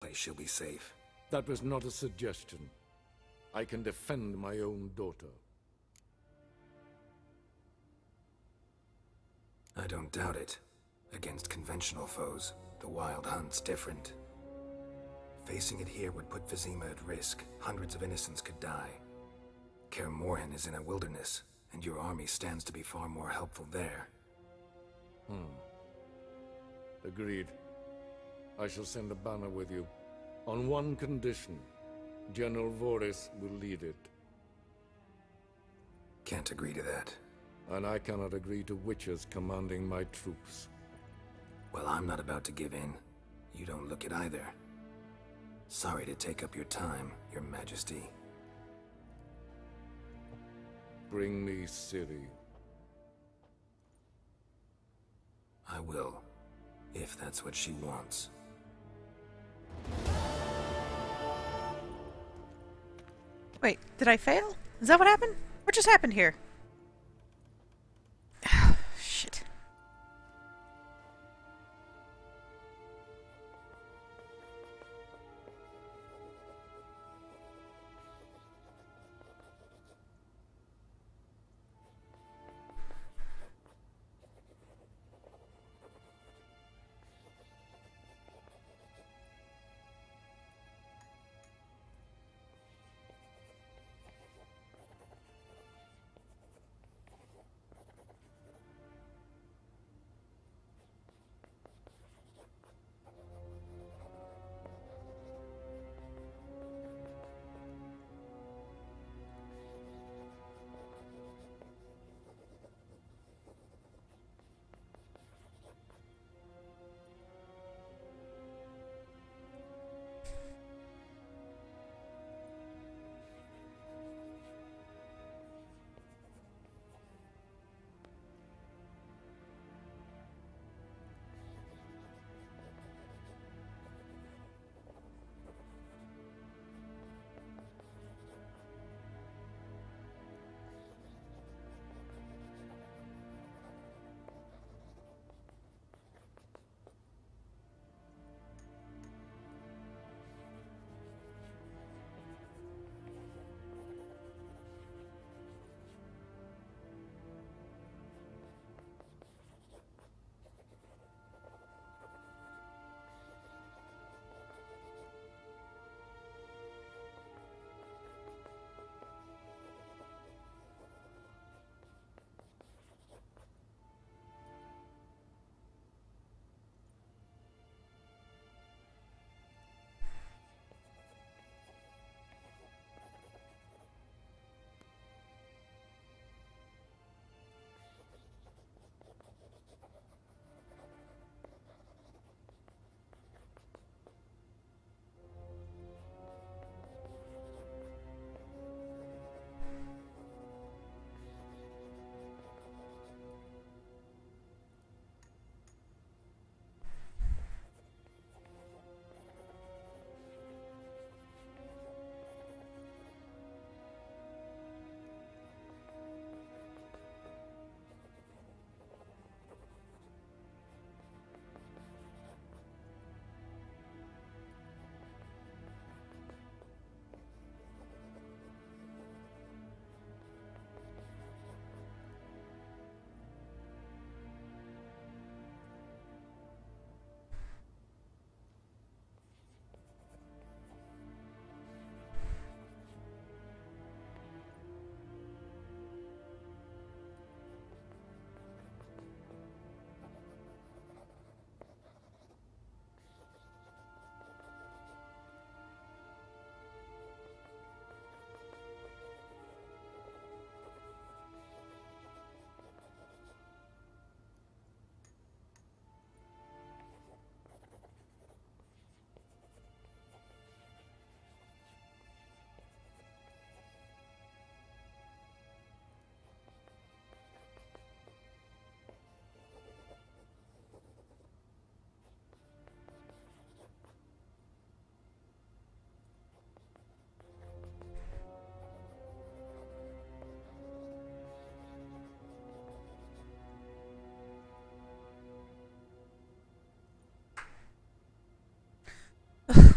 place she'll be safe. That was not a suggestion. I can defend my own daughter. I don't doubt it. Against conventional foes, the Wild Hunt's different. Facing it here would put Vizima at risk. Hundreds of innocents could die. Kaer Morhen is in a wilderness, and your army stands to be far more helpful there. Agreed. I shall send a banner with you. On one condition. General Voris will lead it. Can't agree to that. And I cannot agree to witches commanding my troops. Well, I'm not about to give in. You don't look it either. Sorry to take up your time, Your Majesty. Bring me Ciri. I will, if that's what she wants. Wait, did I fail? Is that what happened? What just happened here? Shit.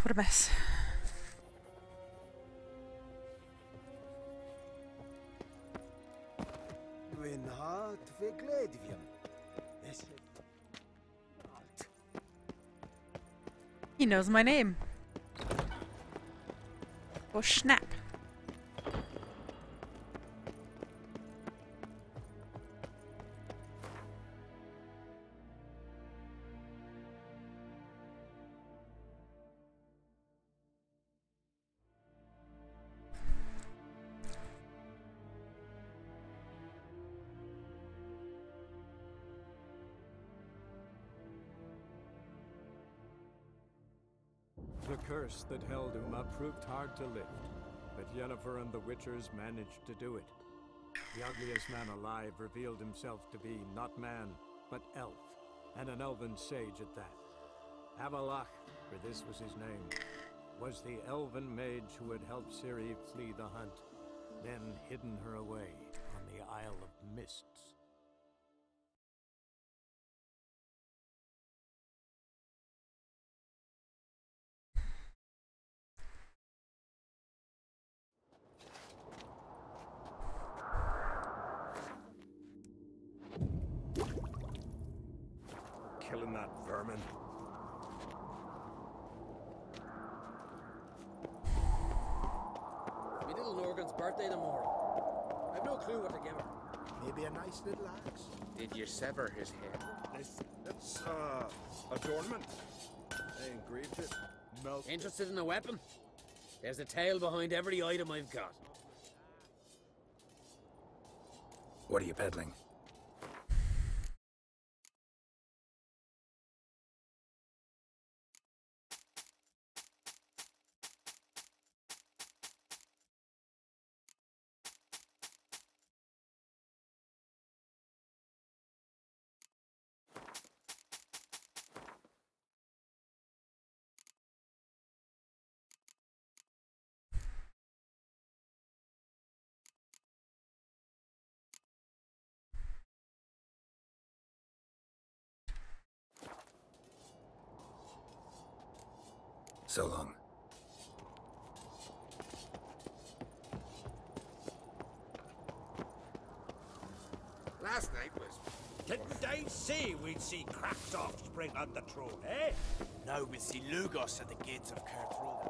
what a mess. He knows my name. Oh, snap. The curse that held Uma proved hard to lift, but Yennefer and the Witchers managed to do it. The ugliest man alive revealed himself to be not man, but elf, and an elven sage at that. Avalach, for this was his name, was the elven mage who had helped Ciri flee the hunt, then hidden her away on the Isle of Mists. Killing that vermin. My little Norgan's birthday tomorrow. I've no clue what to give her. Maybe a nice little axe. Did you sever his head? It's adornment. I engraved it. Melted. Interested in a weapon? There's a tale behind every item I've got. What are you peddling? So long. Last night was... Didn't I say we'd see cracked offspring on the throne, eh? Now we'll see Lugos at the gates of Carthrone.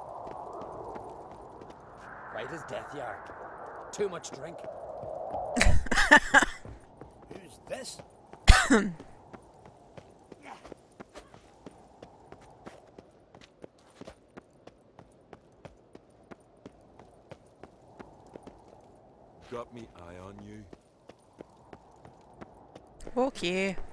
Right as death yard. Too much drink. Who's this? Got me eye on you. Okay.